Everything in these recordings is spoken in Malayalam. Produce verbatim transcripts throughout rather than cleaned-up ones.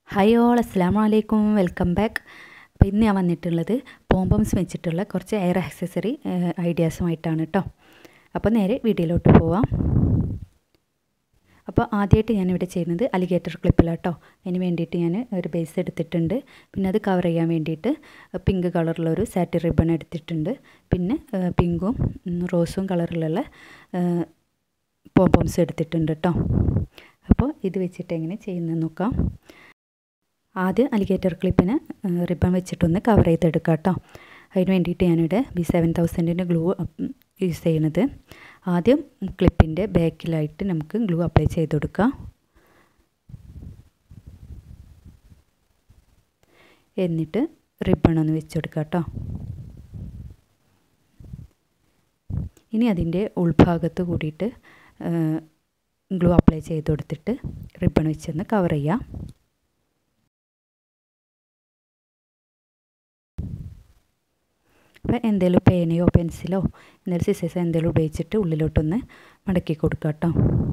ഹായ് ഓൾ, അസ്സലാമു അലൈക്കും, വെൽക്കം ബാക്ക്. അപ്പോൾ ഇന്ന് ഞാൻ വന്നിട്ടുള്ളത് പോംപോംസ് വെച്ചിട്ടുള്ള കുറച്ച് എയർ ആക്സസറി ഐഡിയാസുമായിട്ടാണ് കേട്ടോ. അപ്പോൾ നേരെ വീഡിയോയിലോട്ട് പോവാം. അപ്പോൾ ആദ്യമായിട്ട് ഞാനിവിടെ ചെയ്യുന്നത് അലിഗേറ്റർ ക്ലിപ്പിലാണ് കേട്ടോ. അതിന് വേണ്ടിയിട്ട് ഞാൻ ഒരു ബേസ് എടുത്തിട്ടുണ്ട്. പിന്നെ അത് കവർ ചെയ്യാൻ വേണ്ടിയിട്ട് പിങ്ക് കളറിലൊരു സാറ്റിൻ റിബൺ എടുത്തിട്ടുണ്ട്. പിന്നെ പിങ്കും റോസും കളറിലുള്ള പോംപോംസ് എടുത്തിട്ടുണ്ട് കേട്ടോ. അപ്പോൾ ഇത് വെച്ചിട്ട് എങ്ങനെ ചെയ്യുന്നത് നോക്കാം. ആദ്യം അലിഗേറ്റർ ക്ലിപ്പിന് റിബൺ വെച്ചിട്ടൊന്ന് കവർ ചെയ്തെടുക്കാം കേട്ടോ. അതിന് വേണ്ടിയിട്ട് ഞാനിവിടെ ബി സെവൻ തൗസൻഡിൻ്റെ ഗ്ലൂ യൂസ് ചെയ്യുന്നത്. ആദ്യം ക്ലിപ്പിൻ്റെ ബാക്കിലായിട്ട് നമുക്ക് ഗ്ലൂ അപ്ലൈ ചെയ്ത് കൊടുക്കാം. എന്നിട്ട് റിബൺ ഒന്ന് വെച്ച് കൊടുക്കാം കേട്ടോ. ഇനി അതിൻ്റെ ഉൾഭാഗത്ത് കൂടിയിട്ട് ഗ്ലൂ അപ്ലൈ ചെയ്ത് കൊടുത്തിട്ട് റിബൺ വെച്ചൊന്ന് കവർ ചെയ്യാം. അപ്പോൾ എന്തെങ്കിലും പേനയോ പെൻസിലോ എന്തെങ്കിലും സിസേഴ്സോ എന്തെങ്കിലും ഉപയോഗിച്ചിട്ട് ഉള്ളിലോട്ടൊന്ന് മടക്കി കൊടുക്കുക കേട്ടോ.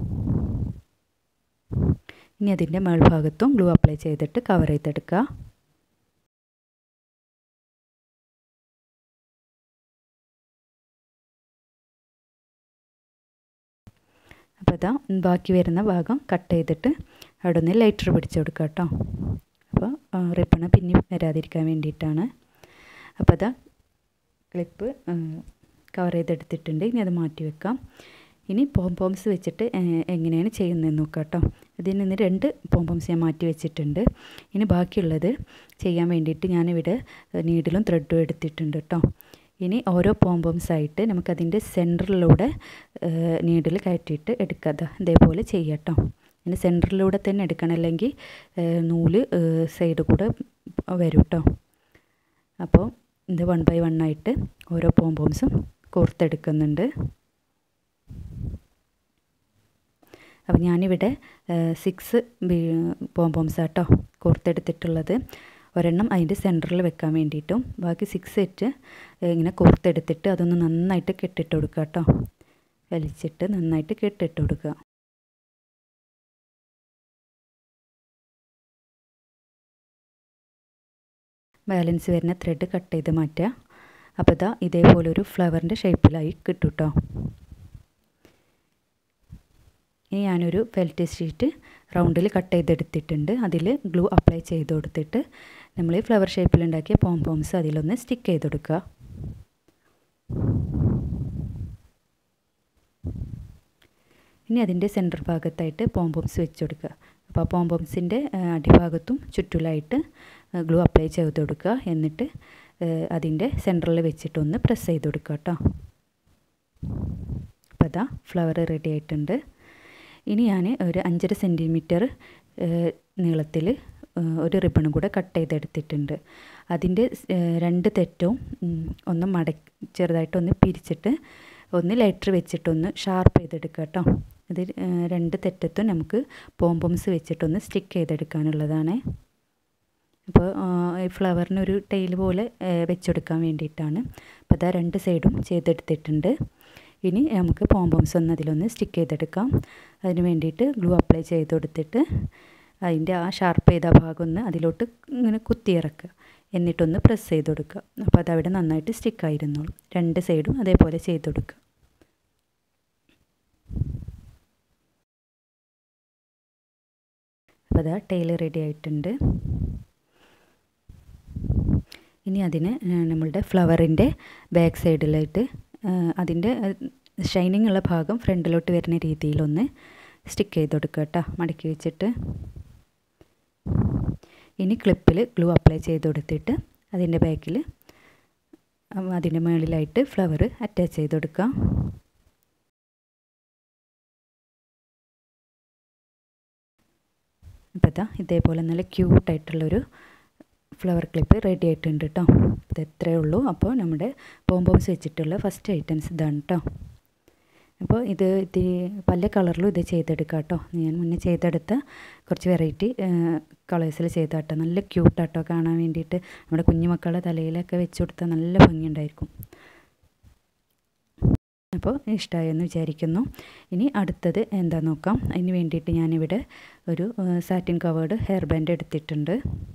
ഇനി അതിൻ്റെ മേൽഭാഗത്തും ഗ്ലൂ അപ്ലൈ ചെയ്തിട്ട് കവർ ചെയ്തെടുക്കുക. അപ്പോൾ ഇതാ ബാക്കി വരുന്ന ഭാഗം കട്ട് ചെയ്തിട്ട് അവിടെ ഒന്ന് ലൈറ്റർ പിടിച്ച് കൊടുക്കുക കേട്ടോ. അപ്പോൾ റിബണ് പിന്നെ വരാതിരിക്കാൻ വേണ്ടിയിട്ടാണ്. അപ്പോൾ ഇതാ ക്ലിപ്പ് കവർ ചെയ്തെടുത്തിട്ടുണ്ട്. ഇനി അത് മാറ്റി വെക്കാം. ഇനി പോംപോംസ് വെച്ചിട്ട് എങ്ങനെയാണ് ചെയ്യുന്നതെന്ന് നോക്കാം കേട്ടോ. ഇതിൽ നിന്ന് രണ്ട് പോംപോംസ് ഞാൻ മാറ്റി വെച്ചിട്ടുണ്ട്. ഇനി ബാക്കിയുള്ളത് ചെയ്യാൻ വേണ്ടിയിട്ട് ഞാനിവിടെ നീഡിലും ത്രെഡും എടുത്തിട്ടുണ്ട് കേട്ടോ. ഇനി ഓരോ പോംപോംസായിട്ട് നമുക്കതിൻ്റെ സെൻറ്ററിലൂടെ നീഡിൽ കയറ്റിയിട്ട് എടുക്കാം. ഇതേപോലെ ചെയ്യാം കേട്ടോ. ഇനി സെൻറ്ററിലൂടെ തന്നെ എടുക്കണം, അല്ലെങ്കിൽ നൂല് സൈഡ് കൂടെ വരും കേട്ടോ. അപ്പോൾ ഇത് വൺ ബൈ വൺ ആയിട്ട് ഓരോ പോംപോംസും കോർത്തെടുക്കുന്നുണ്ട്. അപ്പോൾ ഞാനിവിടെ സിക്സ് പോംപോംസാണ് കേട്ടോ കോർത്തെടുത്തിട്ടുള്ളത്. ഒരെണ്ണം അതിൻ്റെ സെൻറ്ററിൽ വെക്കാൻ വേണ്ടിയിട്ടും ബാക്കി സിക്സ് സെറ്റ് ഇങ്ങനെ കോർത്തെടുത്തിട്ട് അതൊന്ന് നന്നായിട്ട് കെട്ടിട്ട് കൊടുക്കുക കേട്ടോ. വലിച്ചിട്ട് നന്നായിട്ട് കെട്ടിട്ട് കൊടുക്കുക. ബാലൻസ് വരുന്ന ത്രെഡ് കട്ട് ചെയ്ത് മാറ്റുക. അപ്പോൾ ഇതാ ഇതേപോലൊരു ഫ്ലവറിൻ്റെ ഷേപ്പിലായി കിട്ടും കേട്ടോ. ഇനി ഞാനൊരു ഫെൽറ്റ് ഷീറ്റ് റൗണ്ടിൽ കട്ട് ചെയ്തെടുത്തിട്ടുണ്ട്. അതിൽ ഗ്ലൂ അപ്ലൈ ചെയ്ത് കൊടുത്തിട്ട് നമ്മൾ ഈ ഫ്ലവർ ഷേപ്പിലുണ്ടാക്കിയ പോംപോംസ് അതിലൊന്ന് സ്റ്റിക്ക് ചെയ്ത് കൊടുക്കുക. ഇനി അതിൻ്റെ സെൻറ്റർ ഭാഗത്തായിട്ട് പോംപോംസ് വെച്ച് കൊടുക്കുക. അപ്പോൾ പോംപോംസിൻ്റെ അടിഭാഗത്തും ചുറ്റിലായിട്ട് ഗ്ലൂ അപ്ലൈ ചെയ്ത് കൊടുക്കുക. എന്നിട്ട് അതിൻ്റെ സെൻറ്ററിൽ വെച്ചിട്ടൊന്ന് പ്രസ് ചെയ്ത് കൊടുക്കുക കേട്ടോ. അപ്പോൾ അതാ ഫ്ലവർ റെഡി ആയിട്ടുണ്ട്. ഇനി ഞാൻ ഒരു അഞ്ചര സെൻറ്റിമീറ്റർ നീളത്തിൽ ഒരു റിബണും കൂടെ കട്ട് ചെയ്തെടുത്തിട്ടുണ്ട്. അതിൻ്റെ രണ്ട് തെറ്റവും ഒന്ന് മടക്കി ചെറുതായിട്ടൊന്ന് പിരിച്ചിട്ട് ഒന്ന് ലൈറ്റർ വെച്ചിട്ടൊന്ന് ഷാർപ്പ് ചെയ്തെടുക്കുക കേട്ടോ. ഇത് രണ്ട് തെറ്റത്തും നമുക്ക് പോംപോംസ് വെച്ചിട്ടൊന്ന് സ്റ്റിക്ക് ചെയ്തെടുക്കാനുള്ളതാണ്. അപ്പോൾ ഈ ഫ്ലവറിനൊരു ടെയിൽ പോലെ വെച്ചെടുക്കാൻ വേണ്ടിയിട്ടാണ്. അപ്പോൾ അതാ രണ്ട് സൈഡും ചെയ്തെടുത്തിട്ടുണ്ട്. ഇനി നമുക്ക് പോംപോംസ് ഒന്ന് അതിലൊന്ന് സ്റ്റിക്ക് ചെയ്തെടുക്കാം. അതിന് വേണ്ടിയിട്ട് ഗ്ലൂ അപ്ലൈ ചെയ്ത് കൊടുത്തിട്ട് അതിൻ്റെ ആ ഷാർപ്പ് ചെയ്ത ഭാഗം ഒന്ന് അതിലോട്ട് ഇങ്ങനെ കുത്തിയിറക്കുക. എന്നിട്ടൊന്ന് പ്രസ് ചെയ്ത് കൊടുക്കുക. അപ്പോൾ അതവിടെ നന്നായിട്ട് സ്റ്റിക്കായിരുന്നോളും. രണ്ട് സൈഡും അതേപോലെ ചെയ്ത് കൊടുക്കുക. അപ്പോൾ അതാ ടെയിൽ റെഡി ആയിട്ടുണ്ട്. ഇനി അതിന് നമ്മളുടെ ഫ്ലവറിൻ്റെ ബാക്ക് സൈഡിലായിട്ട് അതിൻ്റെ ഷൈനിങ് ഉള്ള ഭാഗം ഫ്രണ്ടിലോട്ട് വരുന്ന രീതിയിലൊന്ന് സ്റ്റിക്ക് ചെയ്ത് കൊടുക്കുക കേട്ടോ, മടക്കി വെച്ചിട്ട്. ഇനി ക്ലിപ്പിൽ ഗ്ലൂ അപ്ലൈ ചെയ്ത് കൊടുത്തിട്ട് അതിൻ്റെ ബാക്കിൽ അതിൻ്റെ മുകളിലായിട്ട് ഫ്ലവർ അറ്റാച്ച് ചെയ്ത് കൊടുക്കുക. അപ്പോൾ ഇതാ ഇതേപോലെ നല്ല ക്യൂട്ടായിട്ടുള്ളൊരു ഫ്ലവർ ക്ലിപ്പ് റെഡി ആയിട്ടുണ്ട് കേട്ടോ. ഇത് എത്രയേ ഉള്ളൂ. അപ്പോൾ നമ്മുടെ പോംപോംസ് വെച്ചിട്ടുള്ള ഫസ്റ്റ് ഐറ്റംസ് ഇതാണ് കേട്ടോ. അപ്പോൾ ഇത് ഇത് പല കളറിലും ഇത് ചെയ്തെടുക്കാം കേട്ടോ. ഞാൻ മുന്നേ ചെയ്തെടുത്ത കുറച്ച് വെറൈറ്റി കളേഴ്സിൽ ചെയ്താട്ടോ. നല്ല ക്യൂട്ടാട്ടോ കാണാൻ വേണ്ടിയിട്ട്. നമ്മുടെ കുഞ്ഞുമക്കളുടെ തലയിലൊക്കെ വെച്ച് കൊടുത്താൽ നല്ല ഭംഗിയുണ്ടായിരിക്കും. അപ്പോൾ ഇഷ്ടമായെന്ന് വിചാരിക്കുന്നു. ഇനി അടുത്തത് എന്താ നോക്കാം. അതിന് വേണ്ടിയിട്ട് ഞാനിവിടെ ഒരു സാറ്റിൻ കവേർഡ് ഹെയർ ബാൻഡ് എടുത്തിട്ടുണ്ട്.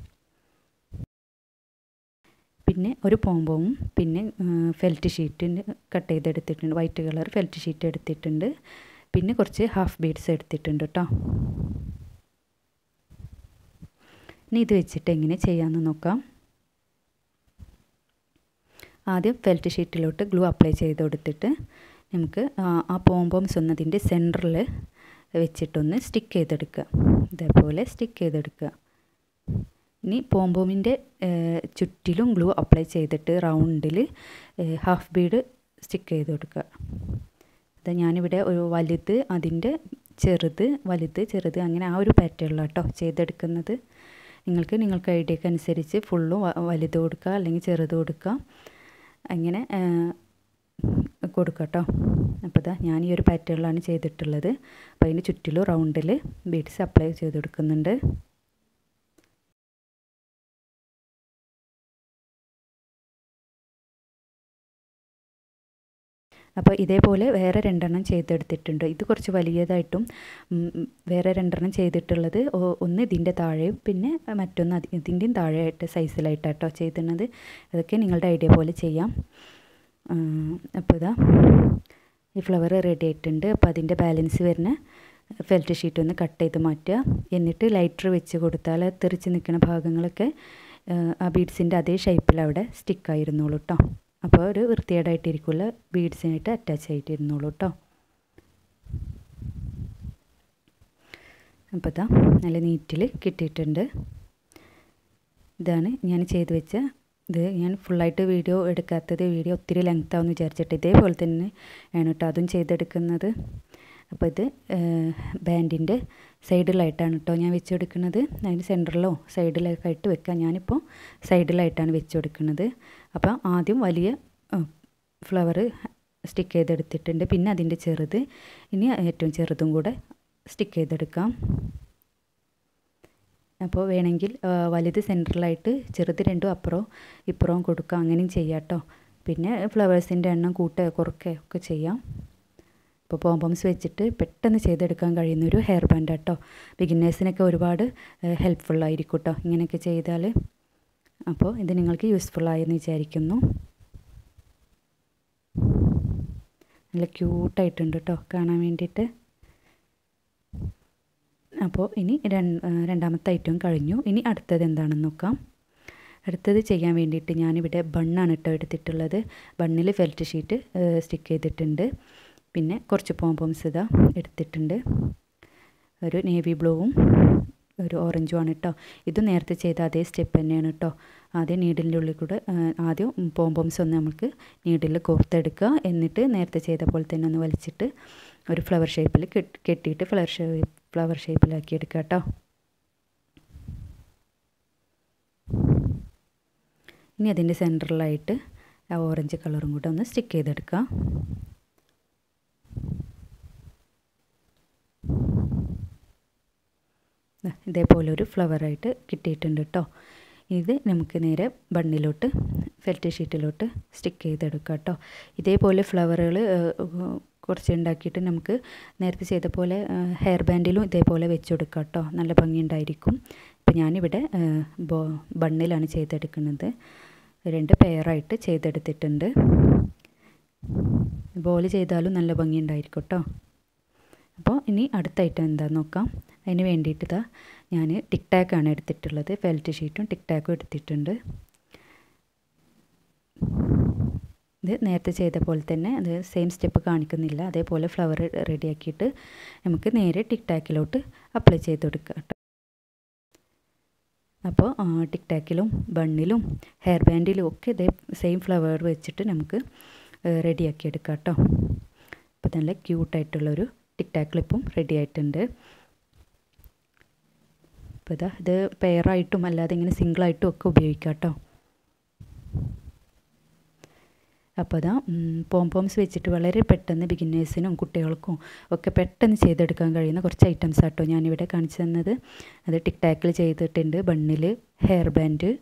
പിന്നെ ഒരു പോംപോമും പിന്നെ ഫെൽറ്റ് ഷീറ്റിന് കട്ട് ചെയ്തെടുത്തിട്ടുണ്ട്. വൈറ്റ് കളർ ഫെൽറ്റ് ഷീറ്റ് എടുത്തിട്ടുണ്ട്. പിന്നെ കുറച്ച് ഹാഫ് ബീഡ്സ് എടുത്തിട്ടുണ്ട് കേട്ടോ. ഇനി ഇത് വെച്ചിട്ട് എങ്ങനെ ചെയ്യാമെന്ന് നോക്കാം. ആദ്യം ഫെൽറ്റ് ഷീറ്റിലോട്ട് ഗ്ലൂ അപ്ലൈ ചെയ്ത് കൊടുത്തിട്ട് നമുക്ക് ആ പോംപോംസ് ഒന്നതിൻ്റെ സെൻറ്ററിൽ വെച്ചിട്ടൊന്ന് സ്റ്റിക്ക് ചെയ്തെടുക്കുക. ഇതേപോലെ സ്റ്റിക്ക് ചെയ്തെടുക്കുക. ഇനി പോംപോമിൻ്റെ ചുറ്റിലും ഗ്ലൂ അപ്ലൈ ചെയ്തിട്ട് റൗണ്ടിൽ ഹാഫ് ബീഡ് സ്റ്റിക്ക് ചെയ്ത് കൊടുക്കുക. അത് ഞാനിവിടെ ഒരു വലുത് അതിൻ്റെ ചെറുത് വലുത് ചെറുത് അങ്ങനെ ആ ഒരു പാറ്റേണിലാട്ടോ ചെയ്തെടുക്കുന്നത്. നിങ്ങൾക്ക് നിങ്ങൾക്ക് ഐഡിയക്ക് അനുസരിച്ച് ഫുള്ളും വലുത് കൊടുക്കുക അല്ലെങ്കിൽ ചെറുത് കൊടുക്കുക, അങ്ങനെ കൊടുക്കുക കേട്ടോ. അപ്പോൾ ഇതാ ഞാൻ ഈ ഒരു പാറ്റേണിലാണ് ചെയ്തിട്ടുള്ളത്. അപ്പോൾ അതിന് ചുറ്റിലും റൗണ്ടിൽ ബീഡ്സ് അപ്ലൈ ചെയ്ത് കൊടുക്കുന്നുണ്ട്. അപ്പോൾ ഇതേപോലെ വേറെ രണ്ടെണ്ണം ചെയ്തെടുത്തിട്ടുണ്ട്. ഇത് കുറച്ച് വലിയതായിട്ടും വേറെ രണ്ടെണ്ണം ചെയ്തിട്ടുള്ളത് ഒന്ന് ഇതിൻ്റെ താഴെയും പിന്നെ മറ്റൊന്ന് ഇതിൻ്റെയും താഴെയായിട്ട് സൈസിലായിട്ടാട്ടോ ചെയ്തിരുന്നത്. അതൊക്കെ നിങ്ങളുടെ ഐഡിയ പോലെ ചെയ്യാം. അപ്പോൾ ഇതാ ഈ ഫ്ലവർ റെഡി ആയിട്ടുണ്ട്. അപ്പോൾ അതിൻ്റെ ബാലൻസ് വരുന്ന ഫെൽറ്റ് ഷീറ്റ് ഒന്ന് കട്ട് ചെയ്ത് മാറ്റുക. എന്നിട്ട് ലൈറ്റർ വെച്ച് കൊടുത്താൽ തെറിച്ച് നിൽക്കുന്ന ഭാഗങ്ങളൊക്കെ ആ ബീഡ്സിൻ്റെ അതേ ഷേപ്പിൽ അവിടെ സ്റ്റിക്കായിരുന്നുള്ളൂ കേട്ടോ. അപ്പോൾ ഒരു വൃത്തികേടായിട്ടിരിക്കില്ല, ബീഡ്സിനായിട്ട് അറ്റാച്ച് ആയിട്ടിരുന്നുള്ളൂ കേട്ടോ. അപ്പോൾ ഇതാ നല്ല നീറ്റിൽ കിട്ടിയിട്ടുണ്ട്. ഇതാണ് ഞാൻ ചെയ്ത് വെച്ച ഇത്. ഞാൻ ഫുള്ളായിട്ട് വീഡിയോ എടുക്കാത്തത്, വീഡിയോ ഒത്തിരി ലെങ്ത് ആവുമെന്ന് വിചാരിച്ചിട്ട് ഇതേപോലെ തന്നെ ആണ് കേട്ടോ അതും ചെയ്തെടുക്കുന്നത്. അപ്പോൾ ഇത് ബാൻഡിൻ്റെ സൈഡിലായിട്ടാണ് കേട്ടോ ഞാൻ വെച്ച് കൊടുക്കുന്നത്. അതിന് സെൻറ്ററിലോ സൈഡിലൊക്കെ ആയിട്ട് വെക്കാം. ഞാനിപ്പോൾ സൈഡിലായിട്ടാണ് വെച്ച് കൊടുക്കുന്നത്. അപ്പോൾ ആദ്യം വലിയ ഫ്ലവർ സ്റ്റിക്ക് ചെയ്തെടുത്തിട്ടുണ്ട്. പിന്നെ അതിൻ്റെ ചെറുത്, ഇനി ഏറ്റവും ചെറുതും കൂടെ സ്റ്റിക്ക് ചെയ്തെടുക്കാം. അപ്പോൾ വേണമെങ്കിൽ വലുത് സെൻറ്ററിലായിട്ട് ചെറുത് രണ്ടും അപ്പുറവും ഇപ്പുറവും കൊടുക്കാം, അങ്ങനെയും ചെയ്യാം കേട്ടോ. പിന്നെ ഫ്ലവേഴ്സിൻ്റെ എണ്ണം കൂട്ടുക കുറയ്ക്കുക ഒക്കെ ചെയ്യാം. ഇപ്പോൾ പോംപോംസ് വെച്ചിട്ട് പെട്ടെന്ന് ചെയ്തെടുക്കാൻ കഴിയുന്നൊരു ഹെയർ ബാൻഡ് കേട്ടോ. ബിഗിന്നേഴ്സിനൊക്കെ ഒരുപാട് ഹെൽപ്ഫുള്ളായിരിക്കും കേട്ടോ ഇങ്ങനെയൊക്കെ ചെയ്താൽ. അപ്പോൾ ഇത് നിങ്ങൾക്ക് യൂസ്ഫുള്ളായെന്ന് വിചാരിക്കുന്നു. നല്ല ക്യൂട്ടായിട്ടുണ്ട് കേട്ടോ കാണാൻ വേണ്ടിയിട്ട്. അപ്പോൾ ഇനി രണ്ടാമത്തെ ഐറ്റം കഴിഞ്ഞു. ഇനി അടുത്തത് എന്താണെന്ന് നോക്കാം. അടുത്തത് ചെയ്യാൻ വേണ്ടിയിട്ട് ഞാനിവിടെ ബണ്ണാണ് കേട്ടോ എടുത്തിട്ടുള്ളത്. ബണ്ണിൽ ഫെൽറ്റ് ഷീറ്റ് സ്റ്റിക്ക് ചെയ്തിട്ടുണ്ട്. പിന്നെ കുറച്ച് പോംപോംസ് ഇതാ എടുത്തിട്ടുണ്ട്. ഒരു നേവി ബ്ലൂവും ഒരു ഓറഞ്ചുമാണ് കേട്ടോ. ഇത് നേരത്തെ ചെയ്ത അതേ സ്റ്റെപ്പ് തന്നെയാണ് കേട്ടോ. ആദ്യം നീഡിലിൻ്റെ ഉള്ളിൽ കൂടെ ആദ്യം പോംപോംസ് ഒന്ന് നമുക്ക് നീഡിൽ കോർത്തെടുക്കുക. എന്നിട്ട് നേരത്തെ ചെയ്ത പോലെ തന്നെ ഒന്ന് വലിച്ചിട്ട് ഒരു ഫ്ലവർ ഷേപ്പിൽ കെട്ടിയിട്ട് ഫ്ലവർ ഷേപ്പ് ഫ്ലവർ ഷേപ്പിലാക്കി എടുക്കുക കേട്ടോ. ഇനി അതിൻ്റെ സെൻറ്ററിലായിട്ട് ആ ഓറഞ്ച് കളറും കൂടെ ഒന്ന് സ്റ്റിക്ക് ചെയ്തെടുക്കുക. ഇതേപോലെ ഒരു ഫ്ലവറായിട്ട് കിട്ടിയിട്ടുണ്ട് കേട്ടോ. ഇത് നമുക്ക് നേരെ ബണ്ണിലോട്ട് ഫെൽറ്റ് ഷീറ്റിലോട്ട് സ്റ്റിക്ക് ചെയ്തെടുക്കാം കേട്ടോ. ഇതേപോലെ ഫ്ലവറുകൾ കുറച്ച് ഉണ്ടാക്കിയിട്ട് നമുക്ക് നേരത്തെ ചെയ്ത പോലെ ഹെയർ ബാൻഡിലും ഇതേപോലെ വെച്ച് കൊടുക്കാം കേട്ടോ. നല്ല ഭംഗിയുണ്ടായിരിക്കും. ഇപ്പോൾ ഞാനിവിടെ ബണ്ണിലാണ് ചെയ്തെടുക്കുന്നത്. രണ്ട് പെയറായിട്ട് ചെയ്തെടുത്തിട്ടുണ്ട്. ബോൾ ചെയ്താലും നല്ല ഭംഗിയുണ്ടായിരിക്കും കേട്ടോ. അപ്പോൾ ഇനി അടുത്ത ഐറ്റം എന്താണെന്ന് നോക്കാം. അതിന് വേണ്ടിയിട്ട് ഇതാ ഞാൻ ടിക് ടാക്കാണ് എടുത്തിട്ടുള്ളത്. ഫെൽറ്റ് ഷീറ്റും ടിക് ടാക്കും എടുത്തിട്ടുണ്ട്. ഇത് നേരത്തെ ചെയ്ത പോലെ തന്നെ അത് സെയിം സ്റ്റെപ്പ് കാണിക്കുന്നില്ല. അതേപോലെ ഫ്ലവർ റെഡിയാക്കിയിട്ട് നമുക്ക് നേരെ ടിക് ടാക്കിലോട്ട് അപ്ലൈ ചെയ്ത് കൊടുക്കുക കേട്ടോ. അപ്പോൾ ടിക് ടാക്കിലും ബണ്ണിലും ഹെയർ ബാൻഡിലും ഒക്കെ ഇതേ സെയിം ഫ്ലവർ വെച്ചിട്ട് നമുക്ക് റെഡിയാക്കി എടുക്കാം കേട്ടോ. അപ്പോൾ നല്ല ക്യൂട്ടായിട്ടുള്ളൊരു ടിക് ടാക്ക് ക്ലിപ്പും റെഡി ആയിട്ടുണ്ട്. അപ്പോൾ ഇതാ ഇത് പെയറായിട്ടും അല്ലാതെ ഇങ്ങനെ സിംഗിളായിട്ടും ഒക്കെ ഉപയോഗിക്കാം കേട്ടോ. അപ്പോൾ അതാ പോംപോംസ് വെച്ചിട്ട് വളരെ പെട്ടെന്ന് ബിഗിന്നേഴ്സിനും കുട്ടികൾക്കും ഒക്കെ പെട്ടെന്ന് ചെയ്തെടുക്കാൻ കഴിയുന്ന കുറച്ച് ഐറ്റംസ് ആട്ടോ ഞാനിവിടെ കാണിച്ചു തന്നത്. അത് ടിക് ടാക്കിൽ ചെയ്തിട്ടുണ്ട്, ബണ്ണിൽ, ഹെയർ ബാൻഡ്,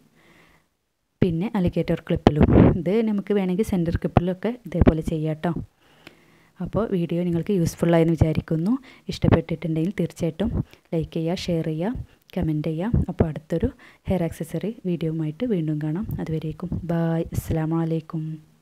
പിന്നെ അലിഗേറ്റർ ക്ലിപ്പിലും. ഇത് നമുക്ക് വേണമെങ്കിൽ സെൻറ്റർ ക്ലിപ്പിലൊക്കെ ഇതേപോലെ ചെയ്യാം കേട്ടോ. അപ്പോൾ വീഡിയോ നിങ്ങൾക്ക് യൂസ്ഫുള്ളായെന്ന് വിചാരിക്കുന്നു. ഇഷ്ടപ്പെട്ടിട്ടുണ്ടെങ്കിൽ തീർച്ചയായിട്ടും ലൈക്ക് ചെയ്യുക, ഷെയർ ചെയ്യുക, കമൻറ്റ് ചെയ്യുക. അപ്പോൾ അടുത്തൊരു ഹെയർ ആക്സസറി വീഡിയോയുമായിട്ട് വീണ്ടും കാണാം. അതുവരേക്കും ബായ്, അസ്സലാമു അലൈക്കും.